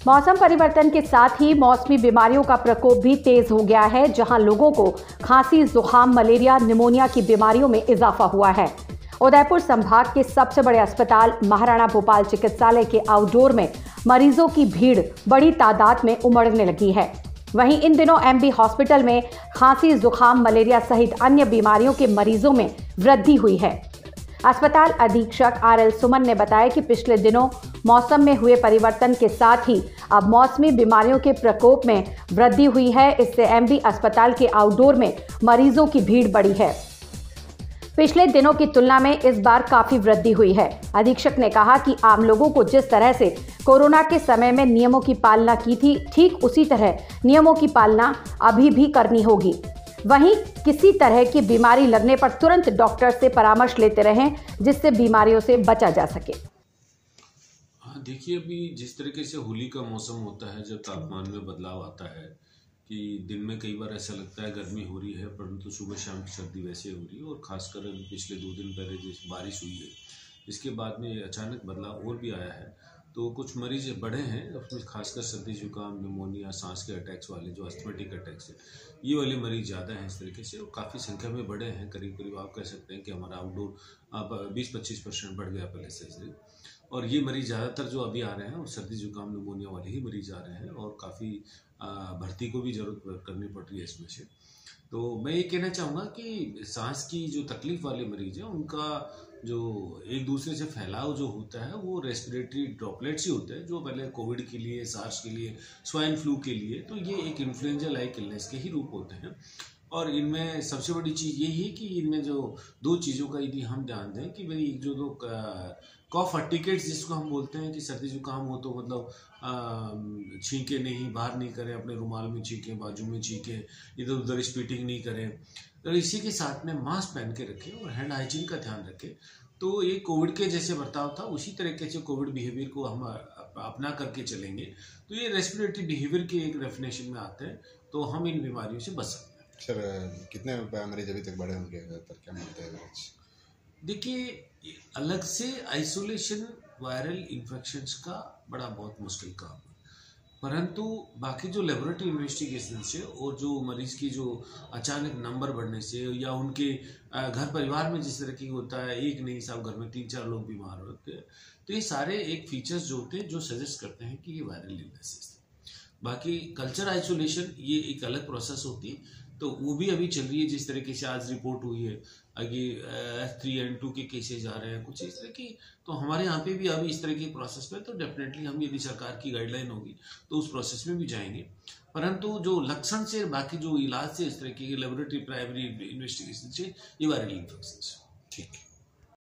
मौसम परिवर्तन के साथ ही मौसमी बीमारियों का प्रकोप भी तेज हो गया है, जहां लोगों को खांसी, जुकाम, मलेरिया, निमोनिया की बीमारियों में इजाफा हुआ है। उदयपुर संभाग के सबसे बड़े अस्पताल महाराणा भोपाल चिकित्सालय के आउटडोर में मरीजों की भीड़ बड़ी तादाद में उमड़ने लगी है। वहीं इन दिनों एमबी हॉस्पिटल में खांसी, जुकाम, मलेरिया सहित अन्य बीमारियों के मरीजों में वृद्धि हुई है। अस्पताल अधीक्षक आरएल सुमन ने बताया कि पिछले दिनों मौसम में हुए परिवर्तन के साथ ही अब मौसमी बीमारियों के प्रकोप में वृद्धि हुई है। इससे एमबी अस्पताल के आउटडोर में मरीजों की भीड़ बढ़ी है। पिछले दिनों की तुलना में इस बार काफी वृद्धि हुई है। अधीक्षक ने कहा कि आम लोगों को जिस तरह से कोरोना के समय में नियमों की पालना की थी, ठीक उसी तरह नियमों की पालना अभी भी करनी होगी। वहीं किसी तरह की बीमारी लगने पर तुरंत डॉक्टर से परामर्श लेते रहें, जिससे बीमारियों से बचा जा सके। देखिए, अभी जिस तरीके से होली का मौसम होता है, जब तापमान में बदलाव आता है कि दिन में कई बार ऐसा लगता है गर्मी हो रही है, परंतु सुबह शाम की सर्दी वैसे हो रही है। और खासकर पिछले 2 दिन पहले जिस बारिश हुई है, इसके बाद में अचानक बदलाव और भी आया है। तो कुछ मरीज बढ़े हैं, उसमें खासकर सर्दी जुकाम, निमोनिया, सांस के अटैक्स वाले जो अस्थमेटिक अटैक्स है, ये वाले मरीज ज़्यादा हैं इस तरीके से, और काफ़ी संख्या में बढ़े हैं। करीब करीब आप कह सकते हैं कि हमारा आउटडोर अब 20-25% बढ़ गया पहले से। और ये मरीज ज़्यादातर जो अभी आ रहे हैं, और सर्दी जुकाम, निमोनिया वाले ही मरीज आ रहे हैं, और काफ़ी भर्ती को भी ज़रूरत करनी पड़ रही है इसमें से। तो मैं ये कहना चाहूँगा कि सांस की जो तकलीफ वाले मरीज हैं, उनका जो एक दूसरे से फैलाव जो होता है, वो रेस्पिरेटरी ड्रॉपलेट्स ही होते हैं, जो पहले कोविड के लिए, सार्स के लिए, स्वाइन फ्लू के लिए, तो ये एक इन्फ्लुएंजा लाइक इलनेस के ही रूप होते हैं। और इनमें सबसे बड़ी चीज़ यही है कि इनमें जो 2 चीज़ों का यदि हम ध्यान दें कि भाई जो लोग कॉफ अर्टिकेट्स जिसको हम बोलते हैं कि सर्दी जुकाम हो तो मतलब छींके नहीं, बाहर नहीं करें, अपने रुमाल में छींकें, बाजू में छींकें, इधर उधर स्पीटिंग नहीं करें, तो इसी के साथ में मास्क पहन के रखें और हैंड हाइजीन का ध्यान रखें। तो ये कोविड के जैसे बर्ताव था, उसी तरीके से कोविड बिहेवियर को हम अपना करके चलेंगे तो ये रेस्पिरेटरी बिहेवियर के एक डेफिनेशन में आते हैं, तो हम इन बीमारियों से बच सकते हैं। सर, कितने मरीज अभी तक बड़े होंगे, क्या मानते हैं? देखिए, अलग से आइसोलेशन वायरल इन्फेक्शंस का बड़ा बहुत मुश्किल काम है, परंतु बाकी जो लेबोरेटरी इन्वेस्टिगेशन से और जो मरीज की जो अचानक नंबर बढ़ने से, या उनके घर परिवार में जिस तरह की होता है, एक नहीं साहब घर में 3-4 लोग बीमार होते हैं, तो ये सारे एक फीचर्स जो होते हैं जो सजेस्ट करते हैं कि ये वायरल इलनेस है। बाकी कल्चर आइसोलेशन ये एक अलग प्रोसेस होती है, तो वो भी अभी चल रही है। जिस तरीके से आज रिपोर्ट हुई है, आगे H3N2 के केसेज आ रहे हैं कुछ इस तरह की, तो हमारे यहाँ पे भी अभी इस तरह की प्रोसेस में, तो डेफिनेटली हम यदि सरकार की गाइडलाइन होगी तो उस प्रोसेस में भी जाएंगे। परंतु जो लक्षण से, बाकी जो इलाज से, इस तरह की लेबोरेटरी प्राइमरी इन्वेस्टिगेशन से, ये वायरल इन्फेक्शन। ठीक है।